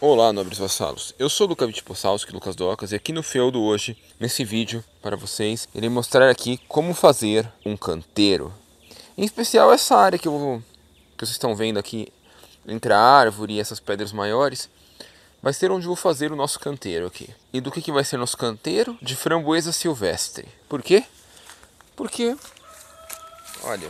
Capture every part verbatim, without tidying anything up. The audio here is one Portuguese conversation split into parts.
Olá, nobres vassalos. Eu sou Luca Wittpossalski, Lucas Docas, e aqui no Feudo hoje, nesse vídeo para vocês, irei mostrar aqui como fazer um canteiro. Em especial essa área que, eu, que vocês estão vendo aqui, entre a árvore e essas pedras maiores, vai ser onde eu vou fazer o nosso canteiro aqui. E do que, que vai ser nosso canteiro? De framboesa silvestre. Por quê? Porque, olha,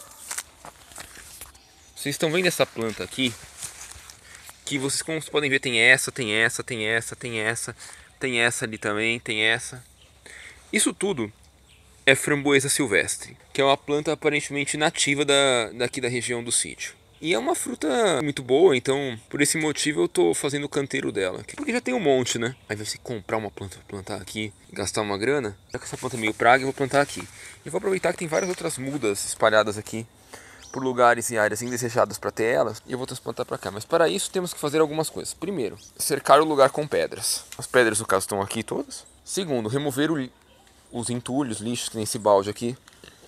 vocês estão vendo essa planta aqui? Que vocês, como vocês podem ver, tem essa, tem essa, tem essa, tem essa, tem essa ali também, tem essa. Isso tudo é framboesa silvestre, que é uma planta aparentemente nativa da, daqui da região do sítio. E é uma fruta muito boa, então por esse motivo eu tô fazendo o canteiro dela. Porque já tem um monte, né? Aí você comprar uma planta pra plantar aqui, gastar uma grana. Já que essa planta é meio praga, eu vou plantar aqui. E vou aproveitar que tem várias outras mudas espalhadas aqui por lugares e áreas indesejadas para ter elas, e eu vou transplantar para cá. Mas para isso temos que fazer algumas coisas. Primeiro, cercar o lugar com pedras. As pedras, no caso, estão aqui todas. Segundo, remover o, os entulhos, lixos, que nem esse balde aqui,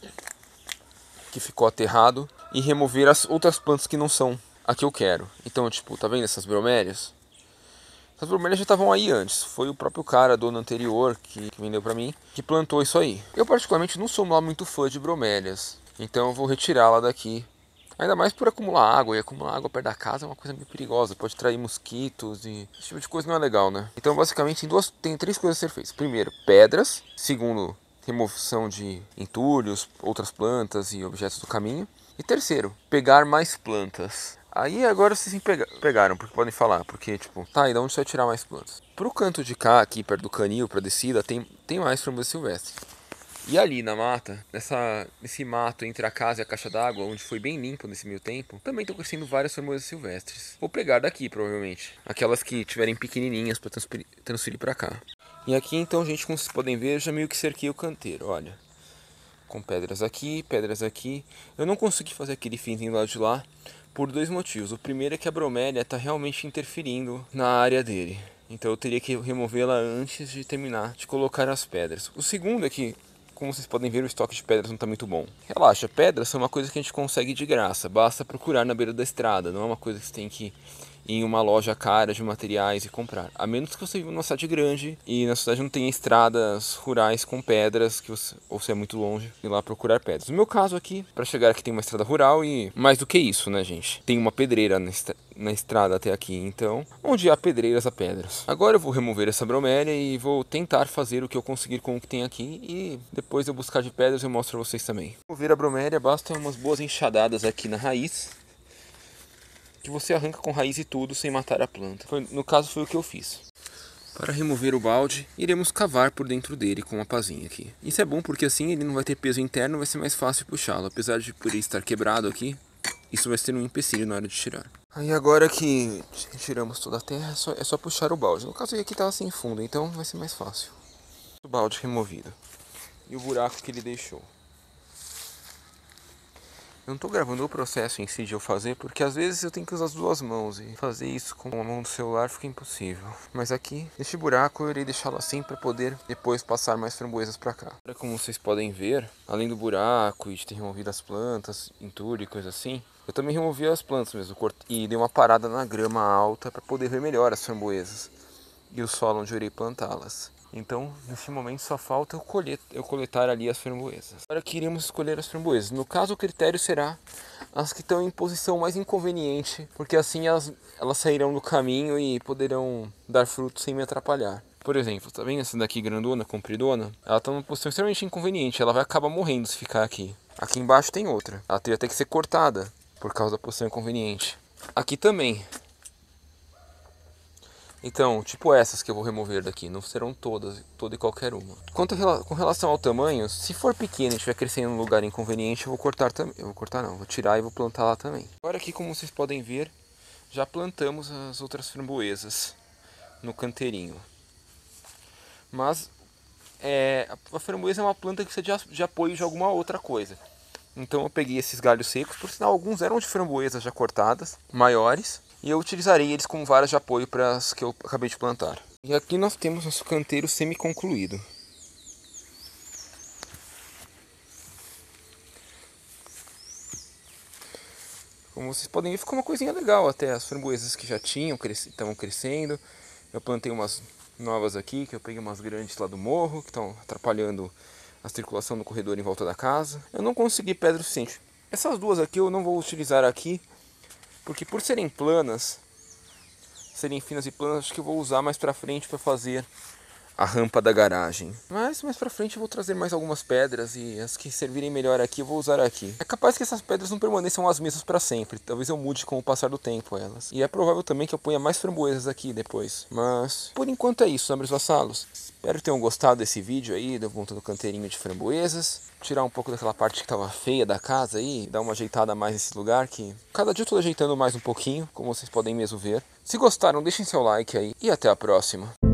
que ficou aterrado, e remover as outras plantas que não são a que eu quero. Então, tipo, tá vendo essas bromélias? Essas bromélias já estavam aí antes. Foi o próprio cara, dono anterior, que, que vendeu para mim, que plantou isso aí. Eu particularmente não sou lá muito fã de bromélias, então eu vou retirá-la daqui. Ainda mais por acumular água, e acumular água perto da casa é uma coisa meio perigosa. Pode trair mosquitos e esse tipo de coisa não é legal, né? Então basicamente tem, duas, tem três coisas a ser feitas. Primeiro, pedras. Segundo, remoção de entulhos, outras plantas e objetos do caminho. E terceiro, pegar mais plantas. Aí agora vocês me pegaram, porque podem falar, porque tipo, tá, e de onde você vai tirar mais plantas? Pro canto de cá, aqui perto do canil, pra descida, tem, tem mais framboesa silvestre. E ali na mata, nessa, nesse mato entre a casa e a caixa d'água, onde foi bem limpo nesse meio tempo, também estão crescendo várias framboesas silvestres. Vou pegar daqui, provavelmente. Aquelas que tiverem pequenininhas para transferir, transferir para cá. E aqui então, gente, como vocês podem ver, eu já meio que cerquei o canteiro, olha. Com pedras aqui, pedras aqui. Eu não consegui fazer aquele finzinho do lado de lá por dois motivos. O primeiro é que a bromélia está realmente interferindo na área dele. Então eu teria que removê-la antes de terminar de colocar as pedras. O segundo é que, como vocês podem ver, o estoque de pedras não está muito bom. Relaxa, pedras são uma coisa que a gente consegue de graça. Basta procurar na beira da estrada. Não é uma coisa que você tem que ir em uma loja cara de materiais e comprar. A menos que você viva numa cidade grande e na cidade não tenha estradas rurais com pedras, que você, ou você é muito longe, ir lá procurar pedras. No meu caso aqui, para chegar aqui tem uma estrada rural e mais do que isso, né, gente? Tem uma pedreira na, estra na estrada até aqui, então, onde há pedreiras há pedras. Agora eu vou remover essa bromélia e vou tentar fazer o que eu conseguir com o que tem aqui e depois eu buscar de pedras eu mostro a vocês também. Remover a bromélia, basta umas boas enxadadas aqui na raiz, que você arranca com raiz e tudo sem matar a planta. Foi, no caso foi o que eu fiz. Para remover o balde, iremos cavar por dentro dele com uma pazinha aqui. Isso é bom porque assim ele não vai ter peso interno, vai ser mais fácil puxá-lo. Apesar de por ele estar quebrado aqui, isso vai ser um empecilho na hora de tirar. Aí agora que tiramos toda a terra, é só, é só puxar o balde. No caso aqui estava sem fundo, então vai ser mais fácil. O balde removido. E o buraco que ele deixou. Eu não estou gravando o processo em si de eu fazer, porque às vezes eu tenho que usar as duas mãos e fazer isso com a mão do celular fica impossível. Mas aqui, neste buraco, eu irei deixá-lo assim para poder depois passar mais framboesas para cá. Como vocês podem ver, além do buraco e de ter removido as plantas, entulho e coisa assim, eu também removi as plantas mesmo e dei uma parada na grama alta para poder ver melhor as framboesas e o solo onde eu irei plantá-las. Então, neste momento só falta eu, colher, eu coletar ali as framboesas. Agora que iremos escolher as framboesas. No caso, o critério será as que estão em posição mais inconveniente, porque assim elas, elas sairão do caminho e poderão dar frutos sem me atrapalhar. Por exemplo, tá vendo essa daqui grandona, compridona? Ela está numa posição extremamente inconveniente, ela vai acabar morrendo se ficar aqui. Aqui embaixo tem outra, ela teria até que ser cortada por causa da posição inconveniente. Aqui também. Então, tipo essas que eu vou remover daqui, não serão todas, toda e qualquer uma. Quanto a, com relação ao tamanho, se for pequeno e estiver crescendo em um lugar inconveniente, eu vou cortar também. Eu vou cortar não, vou tirar e vou plantar lá também. Agora aqui, como vocês podem ver, já plantamos as outras framboesas no canteirinho. Mas é, a framboesa é uma planta que precisa de, de apoio de alguma outra coisa. Então eu peguei esses galhos secos, por sinal alguns eram de framboesas já cortadas, maiores. E eu utilizarei eles como varas de apoio para as que eu acabei de plantar. E aqui nós temos nosso canteiro semi-concluído. Como vocês podem ver, ficou uma coisinha legal até. As framboesas que já tinham, estavam crescendo. Eu plantei umas novas aqui, que eu peguei umas grandes lá do morro, que estão atrapalhando a circulação no corredor em volta da casa. Eu não consegui pedra suficiente. Essas duas aqui eu não vou utilizar aqui, porque por serem planas, serem finas e planas, acho que eu vou usar mais pra frente para fazer a rampa da garagem. Mas mais pra frente eu vou trazer mais algumas pedras e as que servirem melhor aqui eu vou usar aqui. É capaz que essas pedras não permaneçam as mesmas para sempre. Talvez eu mude com o passar do tempo elas. E é provável também que eu ponha mais framboesas aqui depois. Mas por enquanto é isso, nobres vassalos. Espero que tenham gostado desse vídeo aí, da volta do canteirinho de framboesas. Tirar um pouco daquela parte que estava feia da casa aí, dar uma ajeitada a mais nesse lugar que cada dia eu estou ajeitando mais um pouquinho, como vocês podem mesmo ver. Se gostaram, deixem seu like aí e até a próxima.